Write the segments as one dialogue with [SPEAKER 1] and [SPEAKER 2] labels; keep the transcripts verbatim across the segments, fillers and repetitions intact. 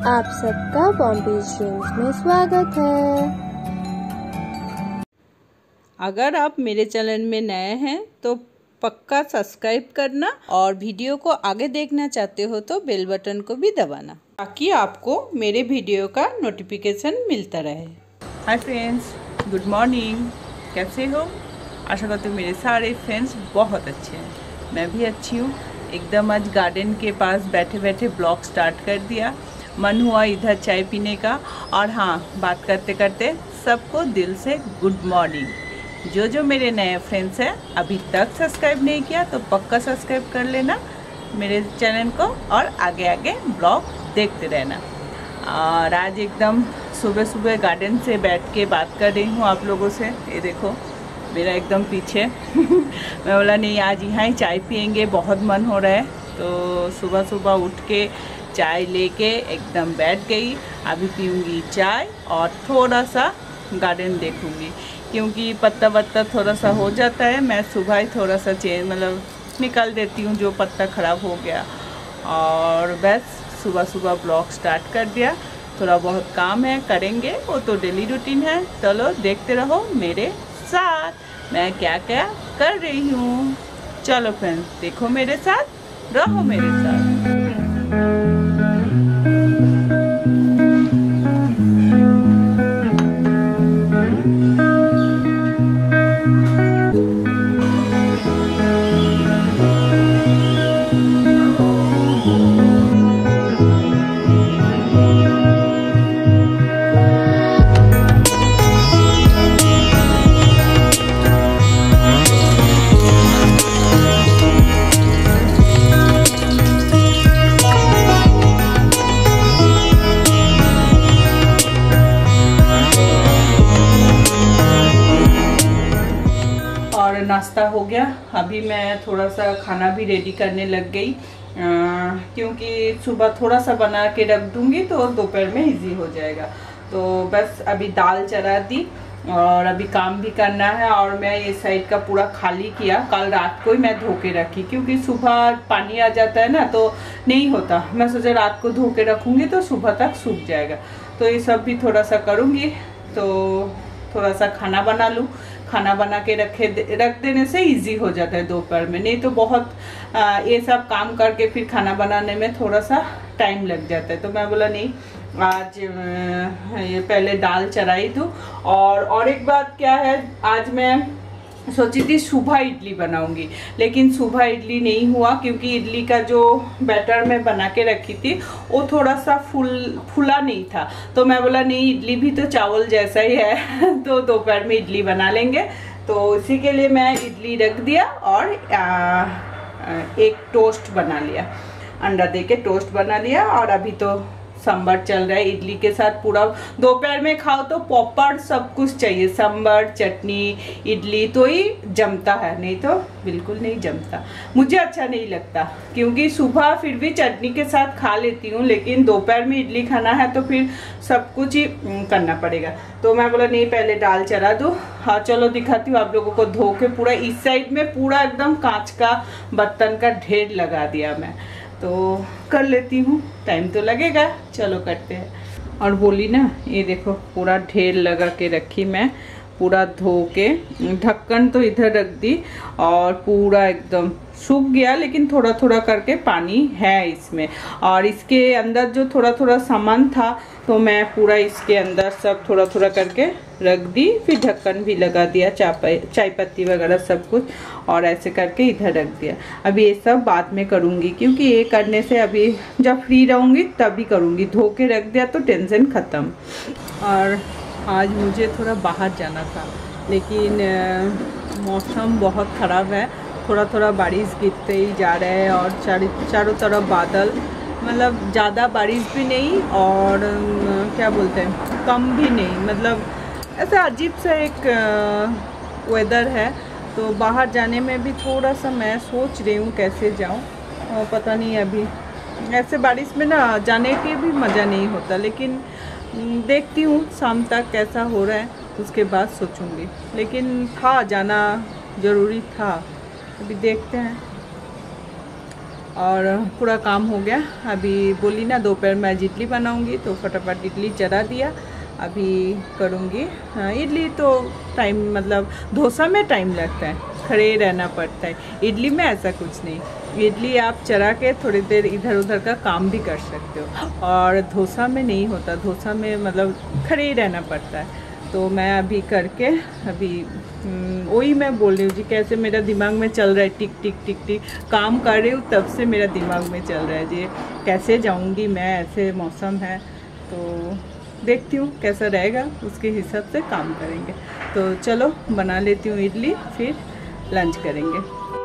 [SPEAKER 1] आप सबका बॉम्बे ड्रीम्स में स्वागत है।
[SPEAKER 2] अगर आप मेरे चैनल में नए हैं तो पक्का सब्सक्राइब करना और वीडियो को आगे देखना चाहते हो तो बेल बटन को भी दबाना ताकि आपको मेरे वीडियो का नोटिफिकेशन मिलता रहे। Hi friends, good morning. कैसे हो? आशा करती हूँ मेरे सारे फ्रेंड्स बहुत अच्छे हैं। मैं भी अच्छी हूँ। एकदम आज गार्डन के पास बैठे बैठे ब्लॉग स्टार्ट कर दिया। मन हुआ इधर चाय पीने का। और हाँ, बात करते करते सबको दिल से गुड मॉर्निंग। जो जो मेरे नए फ्रेंड्स हैं अभी तक सब्सक्राइब नहीं किया तो पक्का सब्सक्राइब कर लेना मेरे चैनल को और आगे आगे ब्लॉग देखते रहना। और आज एकदम सुबह सुबह गार्डन से बैठ के बात कर रही हूँ आप लोगों से। ये देखो मेरा एकदम पीछे मैं बोला नहीं आज यहाँ ही चाय पियेंगे, बहुत मन हो रहा है। तो सुबह सुबह उठ के चाय लेके एकदम बैठ गई। अभी पीऊँगी चाय और थोड़ा सा गार्डन देखूँगी क्योंकि पत्ता वत्ता थोड़ा सा हो जाता है। मैं सुबह ही थोड़ा सा चेंज मतलब निकाल देती हूँ जो पत्ता ख़राब हो गया। और बस सुबह सुबह ब्लॉग स्टार्ट कर दिया। थोड़ा बहुत काम है, करेंगे, वो तो डेली रूटीन है। चलो देखते रहो मेरे साथ मैं क्या क्या कर रही हूँ। चलो फ्रेंड्स देखो मेरे साथ, रहो मेरे साथ। नाश्ता हो गया। अभी मैं थोड़ा सा खाना भी रेडी करने लग गई क्योंकि सुबह थोड़ा सा बना के रख दूंगी तो दोपहर में इजी हो जाएगा। तो बस अभी दाल चढ़ा दी और अभी काम भी करना है। और मैं ये साइड का पूरा खाली किया, कल रात को ही मैं धो के रखी क्योंकि सुबह पानी आ जाता है ना तो नहीं होता। मैं सोचा रात को धो के रखूँगी तो सुबह तक सूख जाएगा। तो ये सब भी थोड़ा सा करूँगी। तो थोड़ा सा खाना बना लूँ। खाना बना के रखे रख देने से इजी हो जाता है दोपहर में, नहीं तो बहुत आ, ये सब काम करके फिर खाना बनाने में थोड़ा सा टाइम लग जाता है। तो मैं बोला नहीं आज ये पहले दाल चढ़ाई दूँ। और और एक बात क्या है, आज मैं सोची थी सुबह इडली बनाऊंगी लेकिन सुबह इडली नहीं हुआ क्योंकि इडली का जो बैटर मैं बना के रखी थी वो थोड़ा सा फूल फूला नहीं था। तो मैं बोला नहीं इडली भी तो चावल जैसा ही है तो दोपहर में इडली बना लेंगे। तो इसी के लिए मैं इडली रख दिया और आ, एक टोस्ट बना लिया, अंडा दे के टोस्ट बना लिया। और अभी तो सांभर चल रहा है इडली के साथ। पूरा दोपहर में खाओ तो प्रॉपर सब कुछ चाहिए, सांभर चटनी इडली तो ही जमता है, नहीं तो बिल्कुल नहीं जमता। मुझे अच्छा नहीं लगता क्योंकि सुबह फिर भी चटनी के साथ खा लेती हूँ लेकिन दोपहर में इडली खाना है तो फिर सब कुछ ही करना पड़ेगा। तो मैं बोला नहीं पहले दाल चढ़ा दूँ। हाँ चलो दिखाती हूँ आप लोगों को। धो के पूरा इस साइड में पूरा एकदम कांच का बर्तन का ढेर लगा दिया मैं, तो कर लेती हूँ, टाइम तो लगेगा। चलो करते हैं। और बोली ना ये देखो पूरा ढेर लगा के रखी मैं, पूरा धो के। ढक्कन तो इधर रख दी और पूरा एकदम सूख गया लेकिन थोड़ा थोड़ा करके पानी है इसमें। और इसके अंदर जो थोड़ा थोड़ा सामान था तो मैं पूरा इसके अंदर सब थोड़ा थोड़ा करके रख दी। फिर ढक्कन भी लगा दिया, चाय चाय पत्ती वगैरह सब कुछ, और ऐसे करके इधर रख दिया। अभी ये सब बाद में करूँगी क्योंकि ये करने से अभी जब फ्री रहूँगी तभी करूँगी। धो के रख दिया तो टेंशन ख़त्म। और आज मुझे थोड़ा बाहर जाना था लेकिन मौसम बहुत ख़राब है। थोड़ा थोड़ा बारिश गिरते ही जा रहा है और चार, चारों तरफ बादल, मतलब ज़्यादा बारिश भी नहीं और क्या बोलते हैं कम भी नहीं, मतलब ऐसा अजीब सा एक वेदर है। तो बाहर जाने में भी थोड़ा सा मैं सोच रही हूँ कैसे जाऊँ, पता नहीं। अभी ऐसे बारिश में ना जाने की भी मज़ा नहीं होता लेकिन देखती हूँ शाम तक कैसा हो रहा है उसके बाद सोचूंगी। लेकिन था जाना ज़रूरी था, अभी देखते हैं। और पूरा काम हो गया। अभी बोली ना दोपहर में आज इडली बनाऊंगी, तो फटाफट इडली चढ़ा दिया, अभी करूँगी। हाँ, इडली तो टाइम मतलब डोसा में टाइम लगता है, खड़े रहना पड़ता है। इडली में ऐसा कुछ नहीं, इडली आप चढ़ा के थोड़ी देर इधर उधर का काम भी कर सकते हो, और डोसा में नहीं होता, डोसा में मतलब खड़े ही रहना पड़ता है। तो मैं अभी करके अभी वही मैं बोल रही हूँ जी, कैसे मेरा दिमाग में चल रहा है टिक टिक टिक टिक, काम कर रही हूँ तब से मेरा दिमाग में चल रहा है जी कैसे जाऊँगी मैं, ऐसे मौसम है। तो देखती हूँ कैसा रहेगा, उसके हिसाब से काम करेंगे। तो चलो बना लेती हूँ इडली, फिर लंच करेंगे।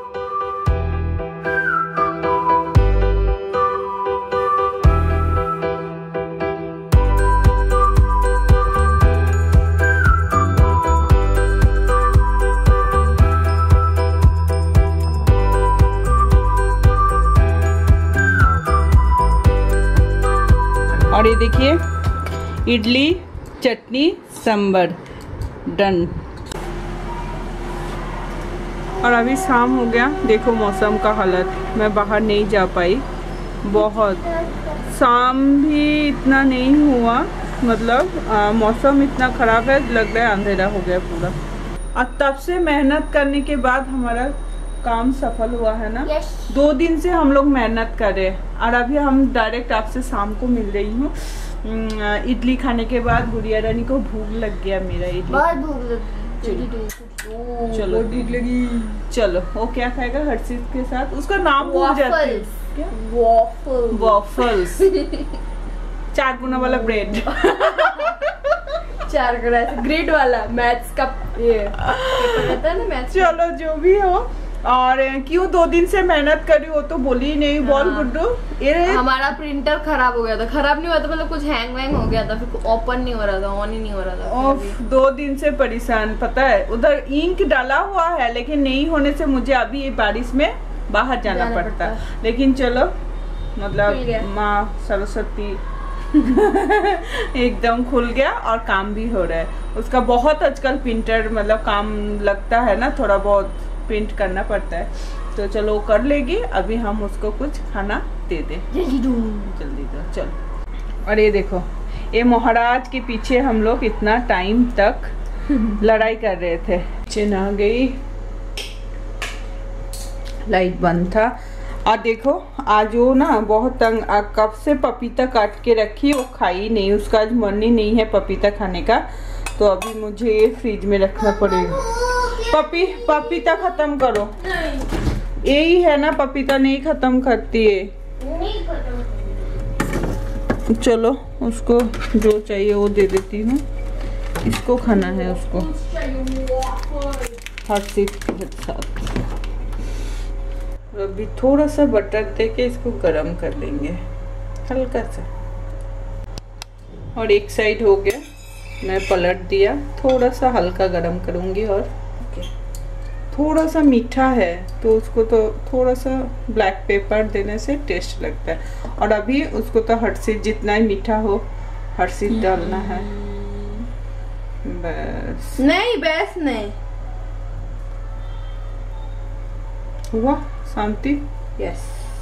[SPEAKER 2] और ये देखिए इडली चटनी सांभर डन। और अभी शाम हो गया, देखो मौसम का हालत, मैं बाहर नहीं जा पाई, बहुत शाम भी इतना नहीं हुआ, मतलब आ, मौसम इतना ख़राब है, लग रहा है अंधेरा हो गया पूरा। और तब से मेहनत करने के बाद हमारा काम सफल हुआ है ना। yes. दो दिन से हम लोग मेहनत कर रहे हैं, और अभी हम डायरेक्ट आपसे शाम को मिल रही हूँ। इडली खाने के बाद गुड़िया रानी को भूख लग गया, मेरा इडली बहुत भूख लगी, चलो भूख लगी। चलो वो क्या खाएगा हर्षित के साथ, उसका नाम भूल जाती है क्या, वॉफल्स वॉफल्स चार गुना वाला ब्रेड
[SPEAKER 1] चार गुना ग्रेड वाला मैथ्स का ये रहता है ना मैथ्स।
[SPEAKER 2] चलो जो भी हो, और क्यों दो दिन से मेहनत करी हो तो बोली नहीं। हाँ। बोल गुड्डू, ये
[SPEAKER 1] हमारा प्रिंटर खराब हो गया था, खराब नहीं हुआ था मतलब कुछ हैंग वैंग हो गया था, फिर ओपन नहीं हो रहा था, ऑन ही नहीं हो रहा था।
[SPEAKER 2] ओफ, दो दिन से परेशान, पता है उधर इंक डाला हुआ है लेकिन नहीं होने से मुझे अभी ये बारिश में बाहर जाना, जाना पड़ता, पड़ता। लेकिन चलो मतलब माँ सरस्वती एकदम खुल गया और काम भी हो रहा है। उसका बहुत आजकल प्रिंटर मतलब काम लगता है ना, थोड़ा बहुत प्रिंट करना पड़ता है, तो चलो कर लेगी। अभी हम उसको कुछ खाना दे दे, जल्दी दो जल्दी दो चलो। और ये देखो, ये महाराज के पीछे हम लोग इतना टाइम तक लड़ाई कर रहे थे। चिन आ गई, लाइट बंद था। और देखो आज वो ना बहुत तंग, कब से पपीता काट के रखी, वो खाई नहीं, उसका आज मन ही नहीं है पपीता खाने का, तो अभी मुझे ये फ्रिज में रखना पड़ेगा। पपी पपीता खत्म करो, यही है ना, पपीता नहीं खत्म करती है। चलो उसको जो चाहिए वो दे देती हूँ, इसको खाना है उसको हर्षित के साथ। अभी थोड़ा सा बटर दे के इसको गरम कर लेंगे हल्का सा। और एक साइड हो गया, मैं पलट दिया, थोड़ा सा हल्का गरम करूँगी। और थोड़ा सा मीठा है तो उसको तो थोड़ा सा ब्लैक पेपर देने से टेस्ट लगता है। और अभी उसको तो हर्षित जितना ही मीठा हो हर्षित डालना है बस।
[SPEAKER 1] नहीं बस नहीं
[SPEAKER 2] हुआ शांति।
[SPEAKER 1] यस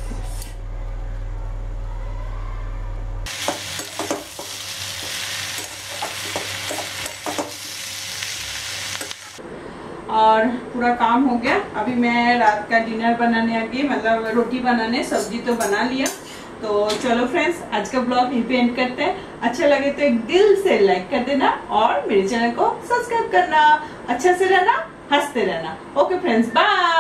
[SPEAKER 2] और पूरा काम हो गया। अभी मैं रात का डिनर बनाने आ गई, मतलब रोटी बनाने, सब्जी तो बना लिया। तो चलो फ्रेंड्स, आज का ब्लॉग यहीं पे एंड करते हैं। अच्छा लगे तो एक दिल से लाइक कर देना और मेरे चैनल को सब्सक्राइब करना। अच्छा से रहना, हंसते रहना। Okay friends, bye.